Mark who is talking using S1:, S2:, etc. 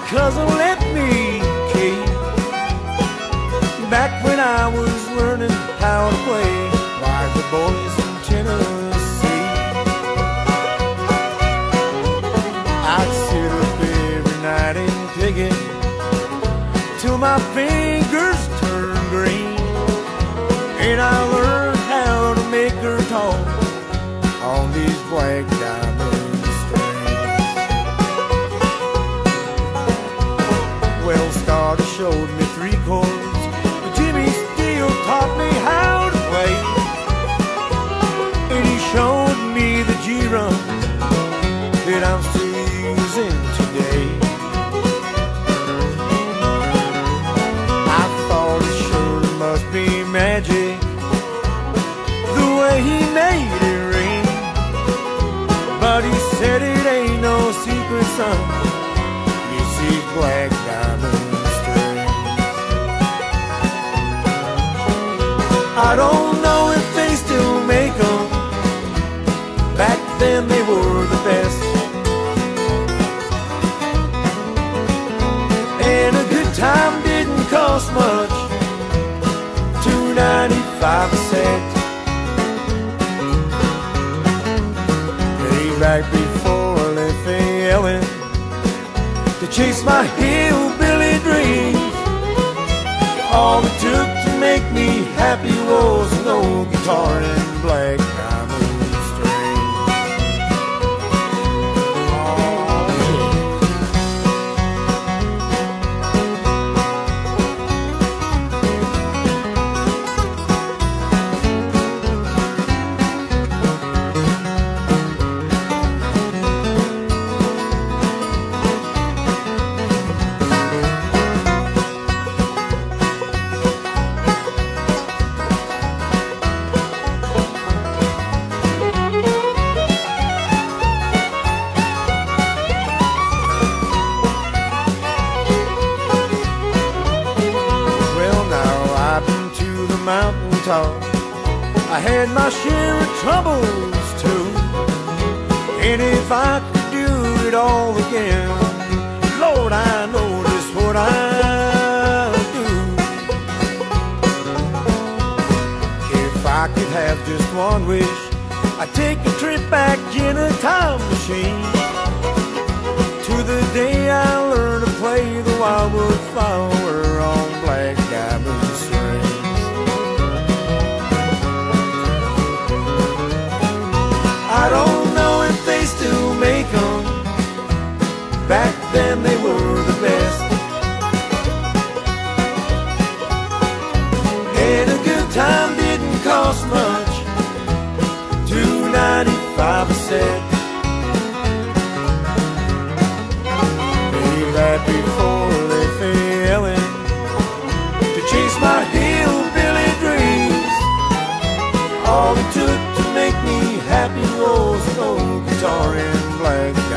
S1: cousin let me keep. Back when I was learning how to play like the boys in Tennessee. I'd sit up every night and pick it till my fingers turned green, and I learned how to make her talk on these black diamond strings. Well, Scotty showed me 3 chords, but Jimmy Steele taught me how to play, and he showed me the G-run that I'm still using today. I thought it surely must be magic the way he made it ring, but he said it ain't no secret, son. It's these black diamond strings. I don't know if they still make them. Back then they were the best, and a good time didn't cost much, $2.95 a set. Back before I left Ellen to chase my hillbilly dreams, all it took to make me happy was an old guitar and black diamond strings. Mountaintop, I had my share of troubles too, and if I could do it all again, Lord, I know just what I'd do. If I could have just one wish, I'd take a trip back in a time machine to the day I learned to play the wildwood flower on black diamond strings. I don't know if they still make them. Back then they were the best, and a good time didn't cost much, $2.95 a set. Way back before they failing to chase my hillbilly dreams, all it took to make me happy was an old guitar and black